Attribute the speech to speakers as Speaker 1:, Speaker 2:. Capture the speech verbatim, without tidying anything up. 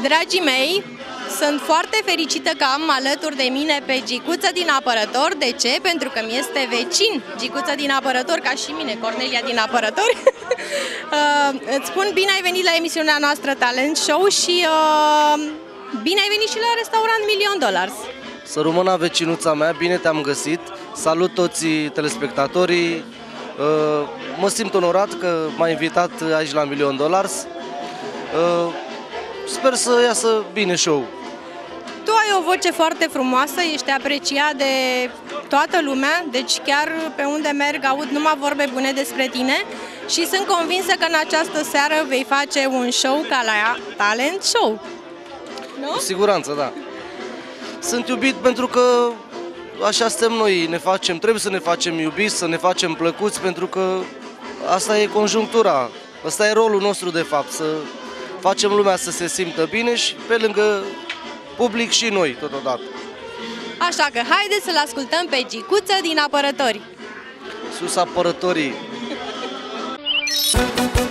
Speaker 1: Dragii mei, sunt foarte fericită că am alături de mine pe Gicuță din Apărător. De ce? Pentru că mi este vecin Gicuță din Apărător, ca și mine, Cornelia din Apărător. uh, îți spun bine ai venit la emisiunea noastră Talent Show și uh, bine ai venit și la restaurant Million Dollars.
Speaker 2: Să rămână vecinuța mea, bine te-am găsit. Salut toți telespectatorii. Uh, mă simt onorat că m-ai invitat aici la Million Dollars. Uh, sper să iasă bine show.
Speaker 1: Tu ai o voce foarte frumoasă, ești apreciat de toată lumea, deci chiar pe unde merg aud numai vorbe bune despre tine și sunt convinsă că în această seară vei face un show ca la Talent Show. Nu?
Speaker 2: Cu siguranță, da. Sunt iubit pentru că așa suntem noi, ne facem, trebuie să ne facem iubiți, să ne facem plăcuți, pentru că asta e conjunctura, asta e rolul nostru de fapt, să facem lumea să se simtă bine și pe lângă public și noi totodată.
Speaker 1: Așa că haideți să-l ascultăm pe Gicuță din Apărători.
Speaker 2: Sus apărătorii!